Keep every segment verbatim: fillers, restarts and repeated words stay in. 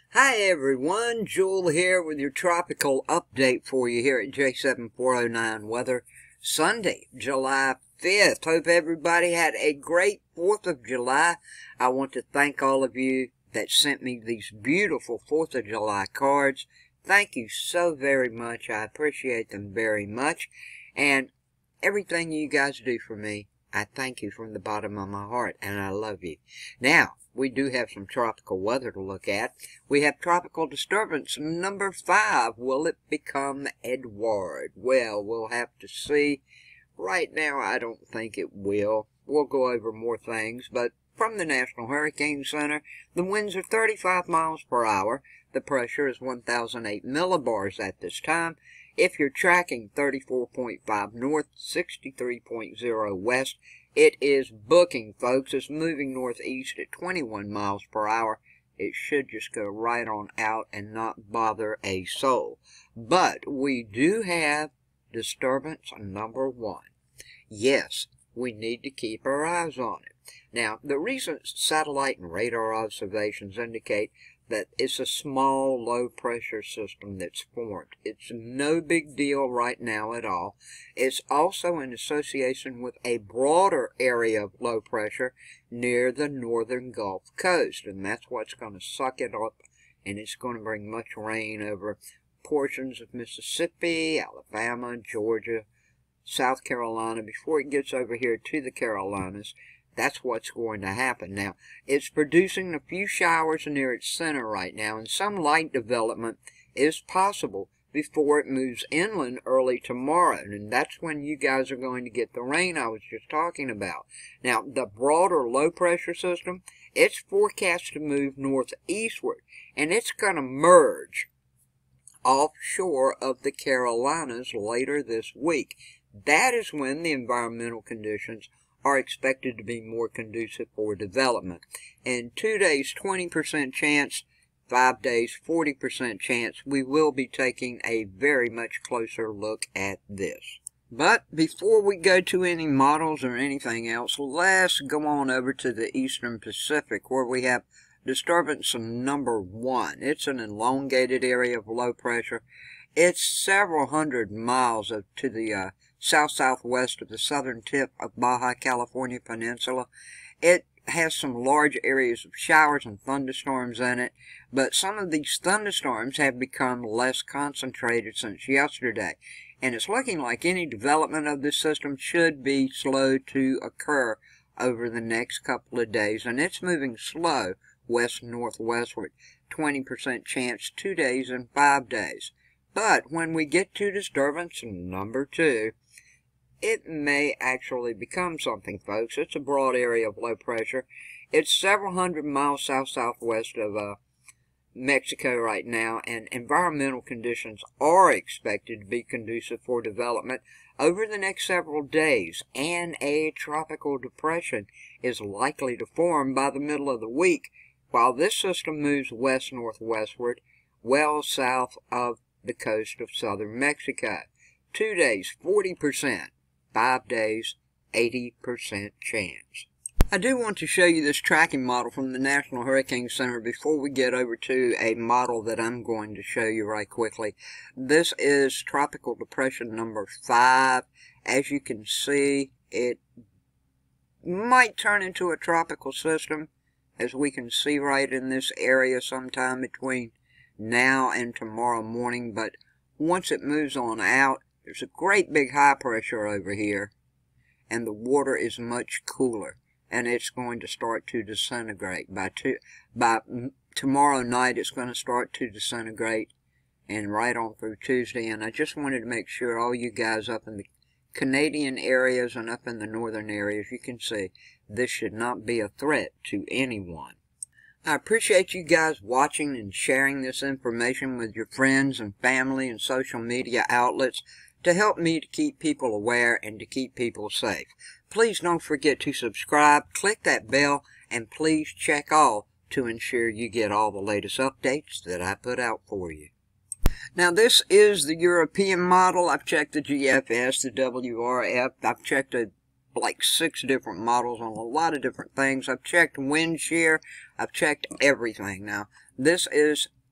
Hi everyone, Jewel here with your tropical update for you here at J seven four oh nine Weather. Sunday, July fifth. Hope everybody had a great fourth of July. I want to thank all of you that sent me these beautiful fourth of July cards. Thank you so very much. I appreciate them very much. And everything you guys do for me, I thank you from the bottom of my heart, and I love you. Now, we do have some tropical weather to look at. We have tropical disturbance number five. Will it become Edward? Well, we'll have to see. Right now, I don't think it will. We'll go over more things, but from the National Hurricane Center, the winds are thirty-five miles per hour. The pressure is one thousand eight millibars at this time. If you're tracking thirty-four point five north, sixty-three point zero west, it is booking, folks. It's moving northeast at twenty-one miles per hour. It should just go right on out and not bother a soul. But we do have disturbance number one. Yes, we need to keep our eyes on it. Now, the recent satellite and radar observations indicate that it's a small, low-pressure system that's formed. It's no big deal right now at all. It's also in association with a broader area of low pressure near the northern Gulf Coast, and that's what's going to suck it up, and it's going to bring much rain over portions of Mississippi, Alabama, Georgia, South Carolina, before it gets over here to the Carolinas. That's what's going to happen. Now, it's producing a few showers near its center right now, and some light development is possible before it moves inland early tomorrow, and that's when you guys are going to get the rain I was just talking about. Now, the broader low-pressure system, it's forecast to move northeastward, and it's going to merge offshore of the Carolinas later this week. That is when the environmental conditions are expected to be more conducive for development. In two days, twenty percent chance, five days, forty percent chance. We will be taking a very much closer look at this. But before we go to any models or anything else, let's go on over to the Eastern Pacific, where we have disturbance number one. It's an elongated area of low pressure. It's several hundred miles of, to the uh, south-southwest of the southern tip of Baja California Peninsula. It has some large areas of showers and thunderstorms in it, but some of these thunderstorms have become less concentrated since yesterday, and it's looking like any development of this system should be slow to occur over the next couple of days, and it's moving slow west-northwestward. twenty percent chance two days and five days. But when we get to disturbance number two, it may actually become something, folks. It's a broad area of low pressure. It's several hundred miles south-southwest of uh, Mexico right now, and environmental conditions are expected to be conducive for development over the next several days, and a tropical depression is likely to form by the middle of the week, while this system moves west-northwestward, well south of the coast of southern Mexico. Two days, forty percent. Five days, eighty percent chance. I do want to show you this tracking model from the National Hurricane Center before we get over to a model that I'm going to show you right quickly. This is tropical depression number five. As you can see, it might turn into a tropical system, as we can see right in this area sometime between now and tomorrow morning, but once it moves on out, there's a great big high pressure over here, and the water is much cooler, and it's going to start to disintegrate. By, two, by tomorrow night, it's going to start to disintegrate, and right on through Tuesday, and I just wanted to make sure all you guys up in the Canadian areas and up in the northern areas, you can see this should not be a threat to anyone. I appreciate you guys watching and sharing this information with your friends and family and social media outlets to help me to keep people aware and to keep people safe. Please don't forget to subscribe, click that bell, and please check all to ensure you get all the latest updates that I put out for you. Now, this is the European model. I've checked the G F S, the W R F. I've checked a like six different models on a lot of different things. I've checked wind shear. I've checked everything. Now, this is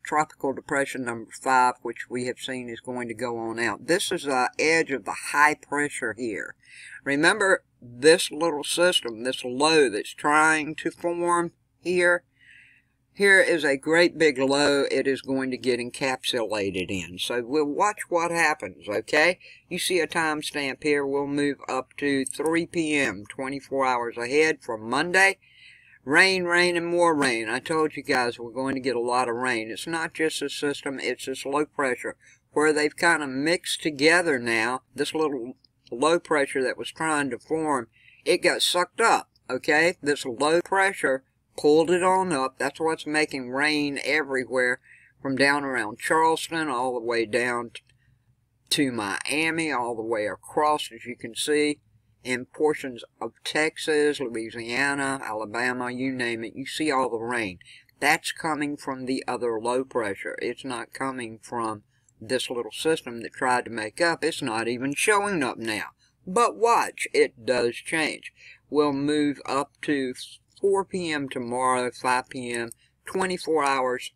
tropical depression number five, which we have seen is going to go on out. This is the edge of the high pressure here. Remember this little system, this low that's trying to form here? Here is a great big low it is going to get encapsulated in. So we'll watch what happens, okay? You see a timestamp here. We'll move up to three P M, twenty-four hours ahead from Monday. Rain, rain, and more rain. I told you guys we're going to get a lot of rain. It's not just this system, it's this low pressure where they've kind of mixed together now. This little low pressure that was trying to form, it got sucked up, okay? This low pressure pulled it on up. That's what's making rain everywhere from down around Charleston all the way down to Miami, all the way across, as you can see, in portions of Texas, Louisiana, Alabama, you name it. You see all the rain. That's coming from the other low pressure. It's not coming from this little system that tried to make up. It's not even showing up now. But watch, it does change. We'll move up to four P M tomorrow, five P M, twenty-four hours.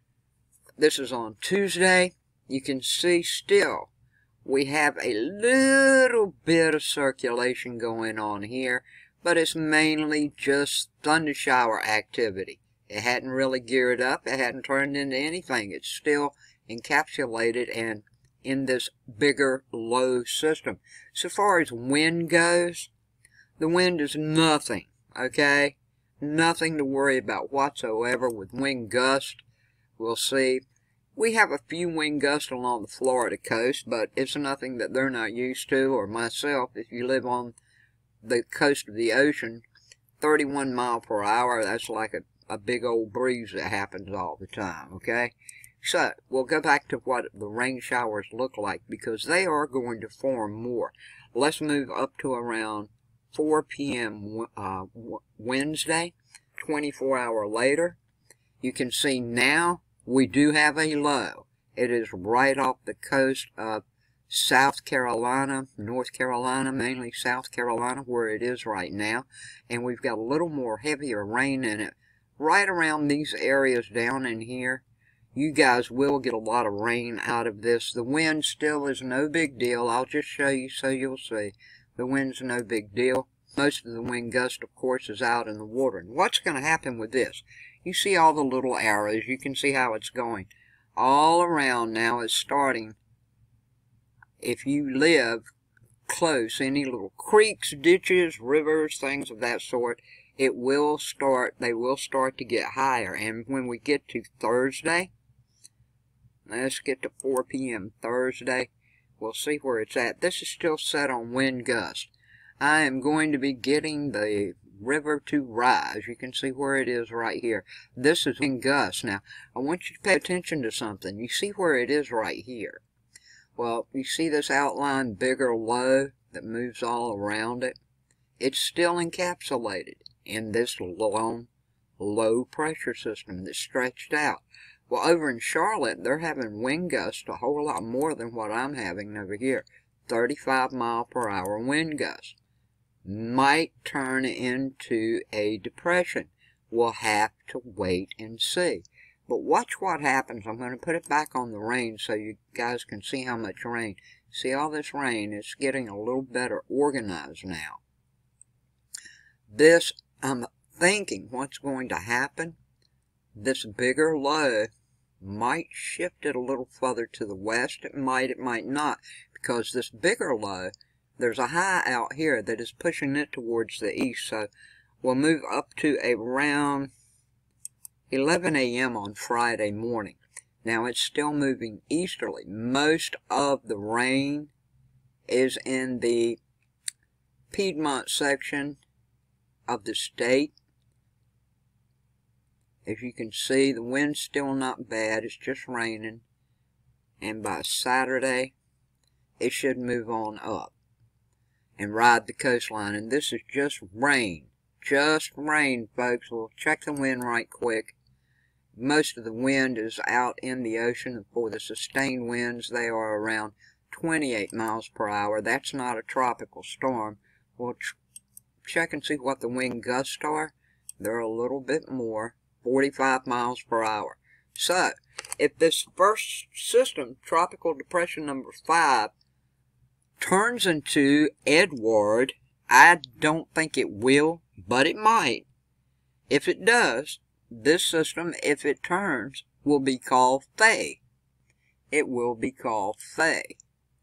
This is on Tuesday. You can see still we have a little bit of circulation going on here, but it's mainly just thunder shower activity. It hadn't really geared up. It hadn't turned into anything. It's still encapsulated and in this bigger low system. So far as wind goes, the wind is nothing, okay? Nothing to worry about whatsoever with wind gust. We'll see. We have a few wind gusts along the Florida coast, but it's nothing that they're not used to, or myself. If you live on the coast of the ocean, thirty-one mile per hour, that's like a, a big old breeze that happens all the time, okay? So, we'll go back to what the rain showers look like, because they are going to form more. Let's move up to around four P M Uh, Wednesday, twenty-four hour later. You can see now we do have a low. It is right off the coast of South Carolina, North Carolina, mainly South Carolina, where it is right now. And we've got a little more heavier rain in it. Right around these areas down in here, you guys will get a lot of rain out of this. The wind still is no big deal. I'll just show you so you'll see. The wind's no big deal. Most of the wind gust, of course, is out in the water. And what's going to happen with this? You see all the little arrows. You can see how it's going. All around now is starting. If you live close, any little creeks, ditches, rivers, things of that sort, it will start, they will start to get higher. And when we get to Thursday, let's get to four P M Thursday, we'll see where it's at. This is still set on wind gust. I am going to be getting the river to rise. You can see where it is right here. This is wind gust. Now, I want you to pay attention to something. You see where it is right here. Well, you see this outline bigger low that moves all around it? It's still encapsulated in this long, low pressure system that's stretched out. Well, over in Charlotte, they're having wind gusts a whole lot more than what I'm having over here. thirty-five mile per hour wind gusts. Might turn into a depression. We'll have to wait and see. But watch what happens. I'm going to put it back on the rain so you guys can see how much rain. See all this rain? It's getting a little better organized now. This, I'm thinking what's going to happen, this bigger low might shift it a little further to the west. It might, it might not. Because this bigger low, there's a high out here that is pushing it towards the east. So we'll move up to around eleven A M on Friday morning. Now it's still moving easterly. Most of the rain is in the Piedmont section of the state. As you can see, the wind's still not bad. It's just raining. And by Saturday, it should move on up and ride the coastline. And this is just rain. Just rain, folks. We'll check the wind right quick. Most of the wind is out in the ocean. For the sustained winds, they are around twenty-eight miles per hour. That's not a tropical storm. We'll ch check and see what the wind gusts are. They're a little bit more, forty-five miles per hour. So, if this first system, tropical depression number five, turns into Edward, I don't think it will, but it might. If it does, this system, if it turns, will be called Faye. It will be called Faye.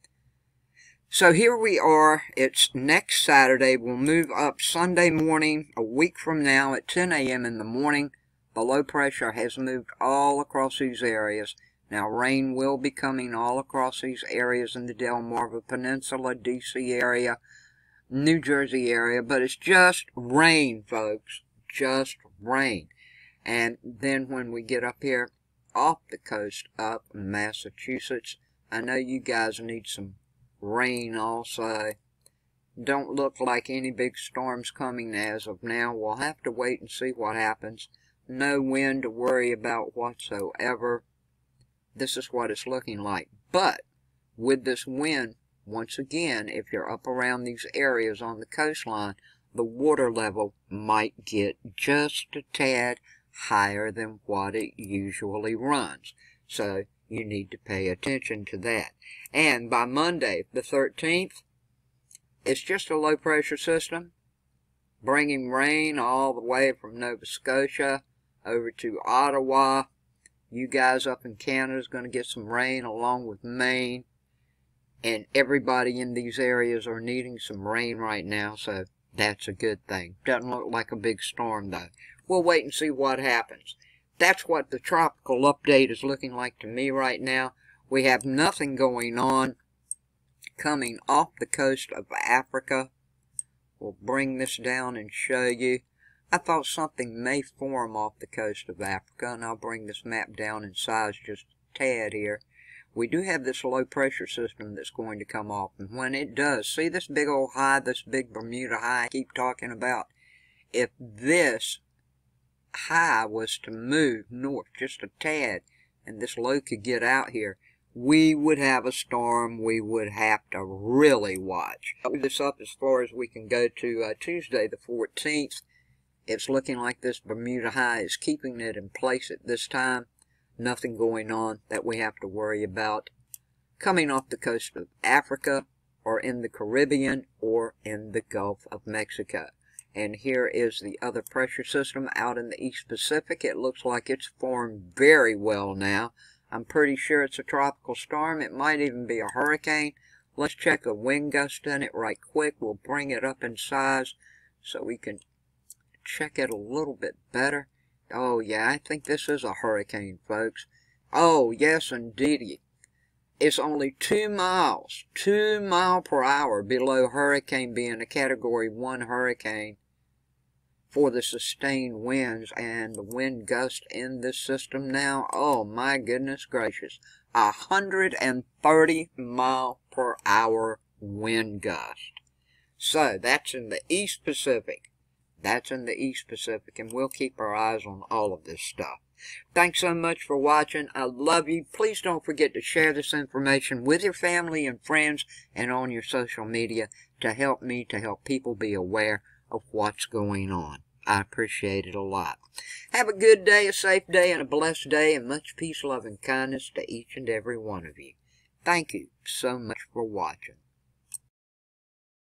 So here we are. It's next Saturday. We'll move up Sunday morning, a week from now at ten A M in the morning. The low pressure has moved all across these areas. Now, rain will be coming all across these areas in the Delmarva Peninsula, D C area, New Jersey area, but it's just rain, folks. Just rain. And then when we get up here off the coast up in Massachusetts, I know you guys need some rain also. Don't look like any big storms coming as of now. We'll have to wait and see what happens. No wind to worry about whatsoever. This is what it's looking like. But with this wind, once again, if you're up around these areas on the coastline, the water level might get just a tad higher than what it usually runs. So you need to pay attention to that. And by Monday, the thirteenth, it's just a low pressure system bringing rain all the way from Nova Scotia over to Ottawa. You guys up in Canada is going to get some rain along with Maine. And everybody in these areas are needing some rain right now, so that's a good thing. Doesn't look like a big storm, though. We'll wait and see what happens. That's what the tropical update is looking like to me right now. We have nothing going on coming off the coast of Africa. We'll bring this down and show you. I thought something may form off the coast of Africa, and I'll bring this map down in size just a tad here. We do have this low pressure system that's going to come off, and when it does, see this big old high, this big Bermuda high I keep talking about? If this high was to move north just a tad, and this low could get out here, we would have a storm we would have to really watch. Move this up as far as we can go to uh, Tuesday the fourteenth. It's looking like this Bermuda high is keeping it in place at this time. Nothing going on that we have to worry about coming off the coast of Africa or in the Caribbean or in the Gulf of Mexico. And here is the other pressure system out in the East Pacific. It looks like it's formed very well now. I'm pretty sure it's a tropical storm. It might even be a hurricane. Let's check the wind gust in it right quick. We'll bring it up in size so we can check it a little bit better. Oh, yeah, I think this is a hurricane, folks. Oh, yes, indeed. It's only two miles, two mile per hour below hurricane being a Category one hurricane for the sustained winds. And the wind gust in this system now, oh, my goodness gracious, one hundred thirty mile per hour wind gust. So, that's in the East Pacific. That's in the East Pacific, and we'll keep our eyes on all of this stuff. Thanks so much for watching. I love you. Please don't forget to share this information with your family and friends and on your social media to help me, to help people be aware of what's going on. I appreciate it a lot. Have a good day, a safe day, and a blessed day, and much peace, love, and kindness to each and every one of you. Thank you so much for watching.